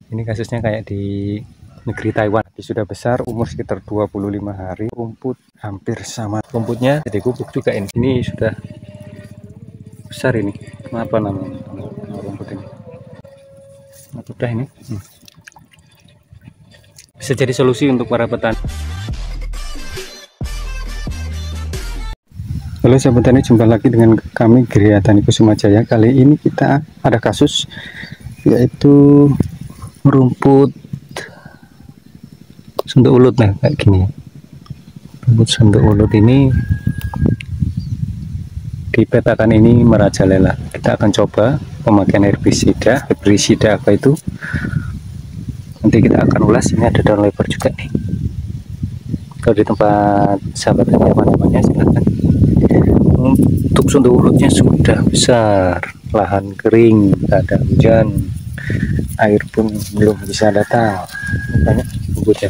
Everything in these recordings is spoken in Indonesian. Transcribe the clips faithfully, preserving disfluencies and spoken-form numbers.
Ini kasusnya kayak di negeri Taiwan. Sudah besar, umur sekitar dua puluh lima hari. Rumput hampir sama. Rumputnya jadi gubuk juga ini. Ini sudah besar ini. Apa namanya rumput ini? Udah ini. Hmm. Bisa jadi solusi untuk para petani. Halo sahabat tani, jumpa lagi dengan kami Gria Tani Kusuma Jaya. Kali ini kita ada kasus yaitu rumput sunduk ulut. Nah kayak gini, rumput sunduk ulut ini dipetakan ini merajalela. Kita akan coba pemakaian herbisida. Herbisida apa itu? Nanti kita akan ulas. Ini ada daun lebar juga nih. Kalau di tempat sahabat tani aman-amannya silahkan. Untuk sunduk ulutnya sudah besar, lahan kering, tak ada hujan, air pun belum bisa datang, banyak rumputnya.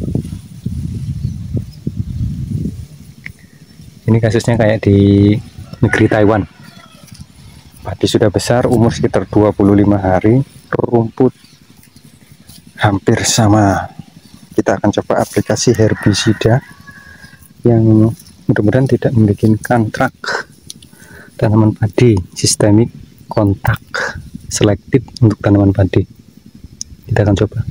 Ini kasusnya kayak di negeri Taiwan. Padi sudah besar, umur sekitar dua puluh lima hari, rumput hampir sama. Kita akan coba aplikasi herbisida yang mudah-mudahan tidak membuat kontrak tanaman padi, sistemik kontak selektif untuk tanaman padi. Kita akan coba.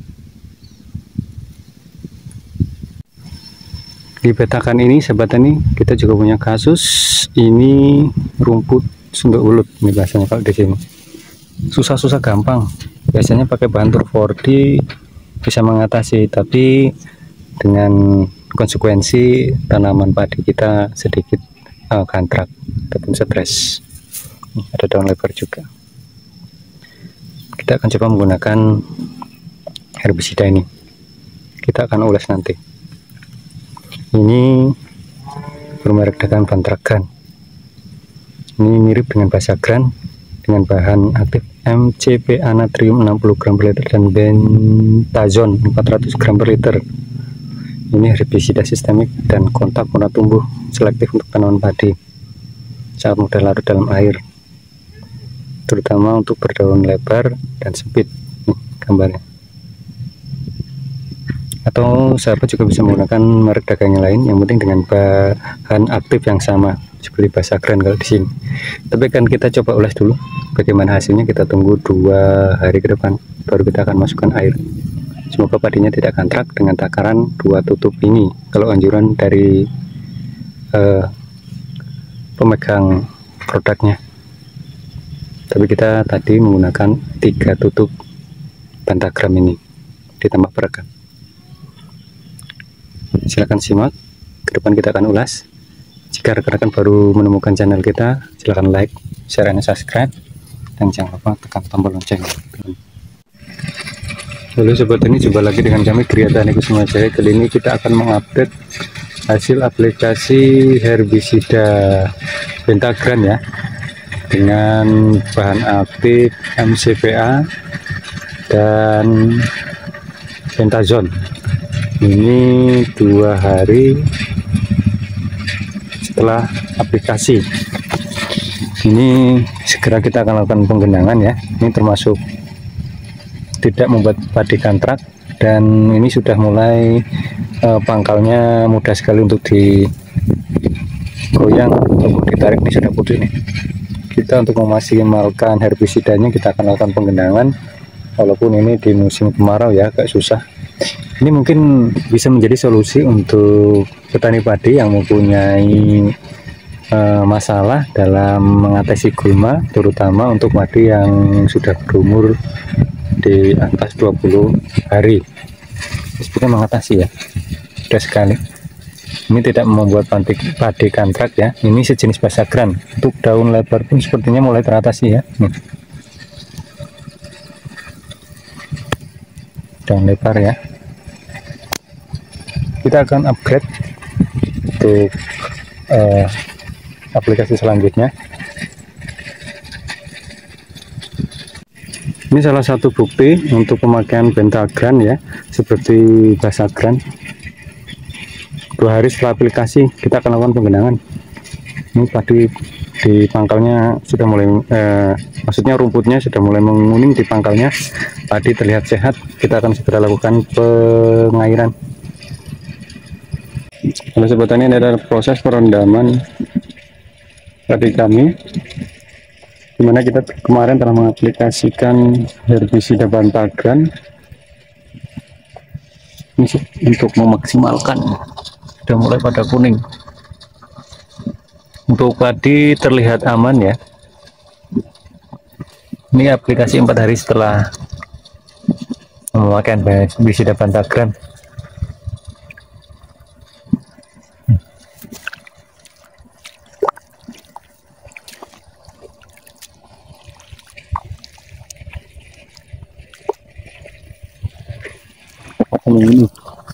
Di petakan ini sahabat tani, kita juga punya kasus ini rumput sunduk ulut. Ini bahasanya kalau di sini susah-susah gampang. Biasanya pakai bahan Turfordi bisa mengatasi, tapi dengan konsekuensi tanaman padi kita sedikit uh, kontrak ataupun stres. Ada daun lebar juga. Kita akan coba menggunakan herbisida ini. Kita akan ulas nanti. Ini bermerek dengan Bantragan. Ini mirip dengan Basagran dengan bahan aktif M C P A natrium enam puluh gram per liter dan bentazon empat ratus gram per liter. Ini herbisida sistemik dan kontak warna tumbuh selektif untuk tanaman padi. Sangat mudah larut dalam air, terutama untuk berdaun lebar dan sempit. Nih gambarnya. Atau sahabat juga bisa menggunakan merek dagang yang lain, yang penting dengan bahan aktif yang sama seperti Basagran kalau di sini. Tapi kan kita coba ulas dulu bagaimana hasilnya. Kita tunggu dua hari ke depan, baru kita akan masukkan air. Semoga padinya tidak kontrak dengan takaran dua tutup ini. Kalau anjuran dari uh, pemegang produknya. Tapi kita tadi menggunakan tiga tutup pentagram ini ditambah perekat. Silahkan simak. Ke depan kita akan ulas. Jika rekan-rekan baru menemukan channel kita, silahkan like, share, dan subscribe. Dan jangan lupa tekan tombol lonceng. Halo sobat tani, jumpa lagi dengan kami Gria Tani Kusuma Jaya. Kali ini kita akan mengupdate hasil aplikasi herbisida Bantragan ya, dengan bahan aktif M C P A dan bentazon. Ini dua hari setelah aplikasi. Ini segera kita akan lakukan penggenangan ya. Ini termasuk tidak membuat padi kontrak, dan ini sudah mulai eh, pangkalnya mudah sekali untuk digoyang untuk ditarik. Ini sudah putus nih. Kita untuk memaksimalkan herbisidanya kita akan lakukan penggenangan, walaupun ini di musim kemarau ya agak susah. Ini mungkin bisa menjadi solusi untuk petani padi yang mempunyai uh, masalah dalam mengatasi gulma, terutama untuk padi yang sudah berumur di atas dua puluh hari. Sepertinya mengatasi ya, sudah sekali. Ini tidak membuat padi, padi kontrak ya. Ini sejenis Basagran. Untuk daun lebar pun sepertinya mulai teratasi ya. Nih. Daun lebar ya. Kita akan upgrade untuk uh, aplikasi selanjutnya. Ini salah satu bukti untuk pemakaian Bantragan ya, seperti Basagran. Dua hari setelah aplikasi kita akan lakukan penggenangan. Ini padi di pangkalnya sudah mulai eh, maksudnya rumputnya sudah mulai menguning di pangkalnya, padi terlihat sehat, kita akan segera lakukan pengairan. Kalau sobat tani, ini adalah proses perendaman padi kami, dimana kita kemarin telah mengaplikasikan herbisida Pantagran ini sih, untuk memaksimalkan, sudah mulai pada kuning. Untuk padi terlihat aman ya. Ini aplikasi empat hari setelah memakai herbisida Pantagran. Ini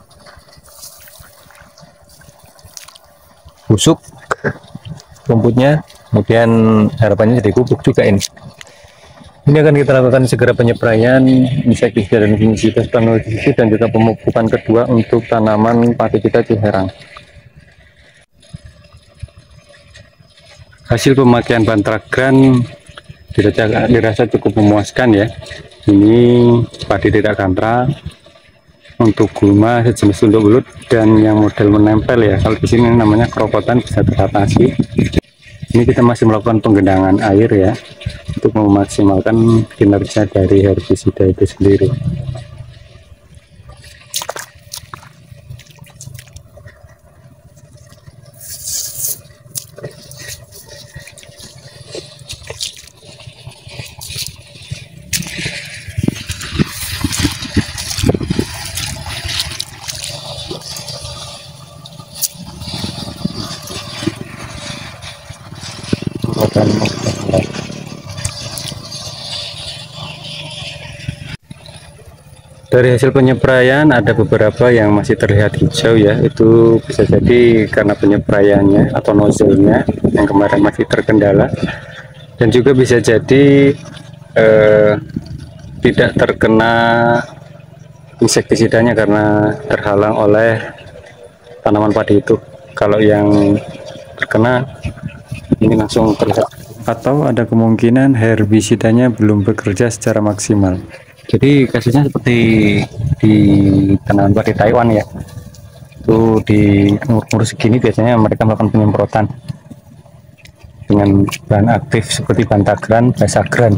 busuk rumputnya, kemudian harapannya jadi pupuk juga. Ini ini akan kita lakukan segera penyepraian insektisida dan fungisida dan juga pemupukan kedua untuk tanaman padi kita Ciherang. Hasil pemakaian Pantagran dirasa, dirasa cukup memuaskan ya. Ini padi tidak kantra, untuk gulma sejenis tunduk belut, dan yang model menempel ya, kalau di sini namanya keropotan, bisa teratasi. Ini kita masih melakukan penggenangan air ya, untuk memaksimalkan kinerja dari herbisida itu sendiri. Dari hasil penyepraian ada beberapa yang masih terlihat hijau ya, itu bisa jadi karena penyepraiannya atau nozzle-nya yang kemarin masih terkendala, dan juga bisa jadi eh, tidak terkena insektisidanya karena terhalang oleh tanaman padi itu. Kalau yang terkena ini langsung terlihat, atau ada kemungkinan herbisidanya belum bekerja secara maksimal. Jadi kasusnya seperti di tanaman padi Taiwan ya, itu di umur-umur segini biasanya mereka melakukan penyemprotan dengan bahan aktif seperti Pantagran, Basagran.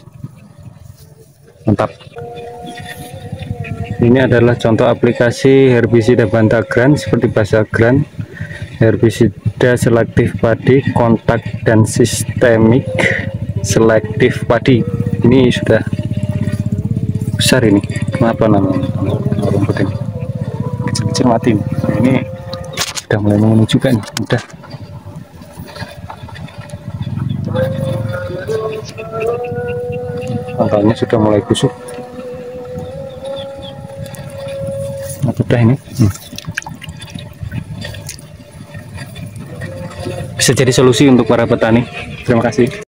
Mantap. Ini adalah contoh aplikasi herbisida Pantagran seperti Basagran, herbisida selektif padi, kontak dan sistemik selektif padi. Ini sudah besar, ini kenapa namanya rumput ini kecil-kecil mati. Nah, ini sudah mulai menunjukkan udah pangkalnya sudah mulai busuk. Nah, udah ini hmm. bisa jadi solusi untuk para petani. Terima kasih.